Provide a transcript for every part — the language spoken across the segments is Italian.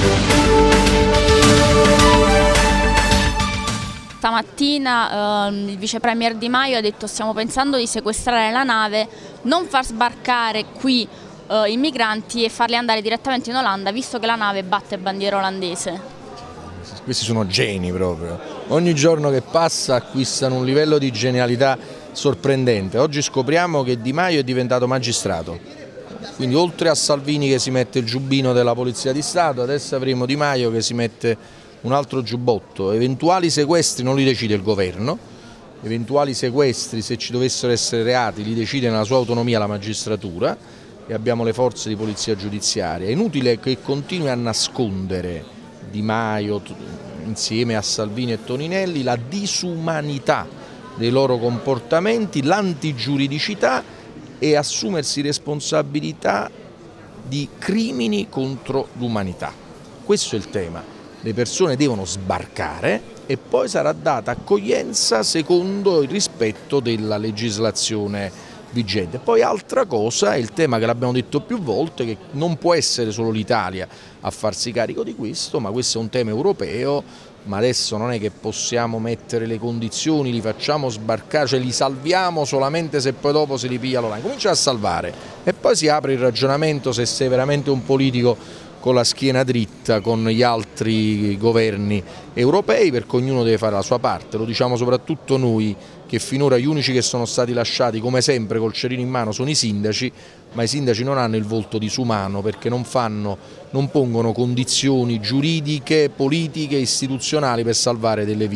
Stamattina il vice premier Di Maio ha detto: stiamo pensando di sequestrare la nave, non far sbarcare qui i migranti e farli andare direttamente in Olanda, visto che la nave batte bandiera olandese. Questi sono geni proprio, ogni giorno che passa acquistano un livello di genialità sorprendente. Oggi scopriamo che Di Maio è diventato magistrato, quindi oltre a Salvini che si mette il giubbino della Polizia di Stato, adesso avremo Di Maio che si mette un altro giubbotto. Eventuali sequestri non li decide il governo, eventuali sequestri, se ci dovessero essere reati, li decide nella sua autonomia la magistratura e abbiamo le forze di polizia giudiziaria. È inutile che continui a nascondere Di Maio insieme a Salvini e Toninelli la disumanità dei loro comportamenti, l'antigiuridicità e assumersi responsabilità di crimini contro l'umanità. Questo è il tema. Le persone devono sbarcare e poi sarà data accoglienza secondo il rispetto della legislazione vigente. Poi altra cosa è il tema che l'abbiamo detto più volte, che non può essere solo l'Italia a farsi carico di questo, ma questo è un tema europeo, ma adesso non è che possiamo mettere le condizioni, li facciamo sbarcare, cioè li salviamo solamente se poi dopo si ripiglia l'Olanda. Comincia a salvare e poi si apre il ragionamento se sei veramente un politico con la schiena dritta con gli altri governi europei, perché ognuno deve fare la sua parte. Lo diciamo soprattutto noi, che finora gli unici che sono stati lasciati come sempre col cerino in mano sono i sindaci, ma i sindaci non hanno il volto disumano perché non pongono condizioni giuridiche, politiche, istituzionali per salvare delle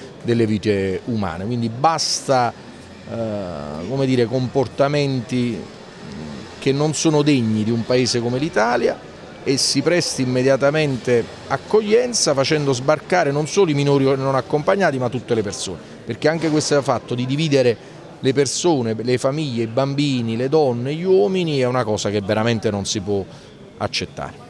vite umane. Quindi basta come dire, comportamenti che non sono degni di un paese come l'Italia, e si presti immediatamente accoglienza facendo sbarcare non solo i minori non accompagnati ma tutte le persone, perché anche questo fatto di dividere le persone, le famiglie, i bambini, le donne, gli uomini è una cosa che veramente non si può accettare.